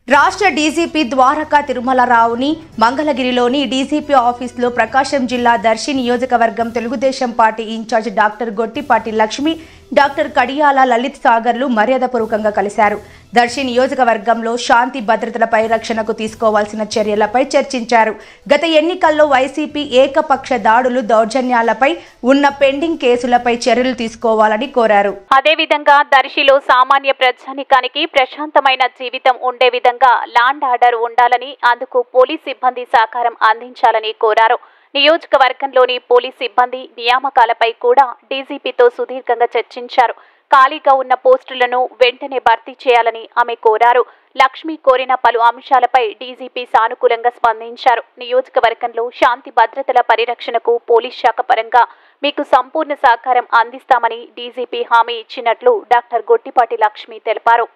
రాష్ట్ర డీజీపీ ద్వారకా తిరుమలరావుని మంగళగిరిలోని డీజీపీ ఆఫీసులో ప్రకాశం జిల్లా దర్శి నియోజకవర్గం Telugu Desam party incharge doctor Gottipati Lakshmi, doctor Kadiyala Lalit సాగర్లు మర్యాదపూర్వకంగా కలిశారు. దర్శి నియోజకవర్గంలో శాంతి భద్రతల పరిరక్షణకు తీసుకోవాల్సిన చర్యలపై చర్చించారు. గత ఎన్నికల్లో వైసీపీ ఏకపక్ష దాడులు, దౌర్జన్యాలపై ఉన్న పెండింగ్ కేసులపై చర్యలు తీసుకోవాలని కోరారు. అదేవిధంగా దర్శిలో సామాన్య ప్రజానికానికి ప్రశాంతమైన జీవితం ఉండే విధంగా ల్యాండ్ ఆర్డర్ ఉండాలని, అందుకు పోలీస్ సిబ్బంది సహకారం అందించాలని కోరారు. నియోజకవర్గంలోని పోలీస్ సిబ్బంది నియామకాలపై కూడా డీజీపీతో సుదీర్ఘంగా చర్చించారు. ఖాళీగా ఉన్న పోస్టులను వెంటనే భర్తీ చేయాలని ఆమె కోరారు. లక్ష్మి కోరిన పలు అంశాలపై డీజీపీ సానుకూలంగా స్పందించారు. నియోజకవర్గంలో శాంతి భద్రతల పరిరక్షణకు పోలీస్ శాఖ పరంగా మీకు సంపూర్ణ సహకారం అందిస్తామని డీజీపీ హామీ ఇచ్చినట్లు డాక్టర్ గొట్టిపాటి లక్ష్మి తెలిపారు.